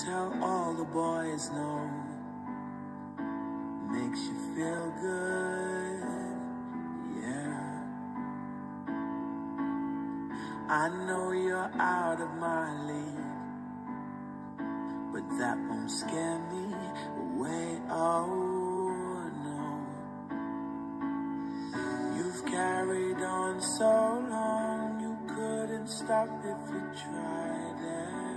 tell all the boys no. Makes you feel good, yeah. I know you're out of my league, but that won't scare me away, oh no. You've carried on so long, you couldn't stop if you tried it.